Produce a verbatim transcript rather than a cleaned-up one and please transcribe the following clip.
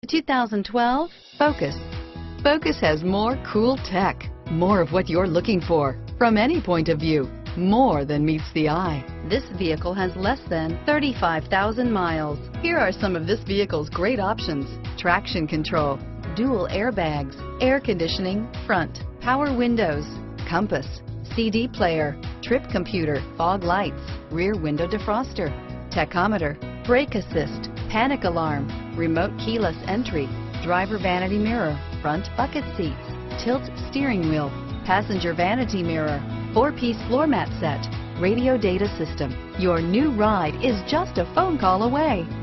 two thousand twelve Focus. Focus has more cool tech, more of what you're looking for. From any point of view, more than meets the eye. This vehicle has less than thirty-five thousand miles. Here are some of this vehicle's great options: traction control, dual airbags, air conditioning, front, power windows, compass, C D player, trip computer, fog lights, rear window defroster, tachometer, brake assist, panic alarm, remote keyless entry, driver vanity mirror, front bucket seats, tilt steering wheel, passenger vanity mirror, four-piece floor mat set, radio data system. Your new ride is just a phone call away.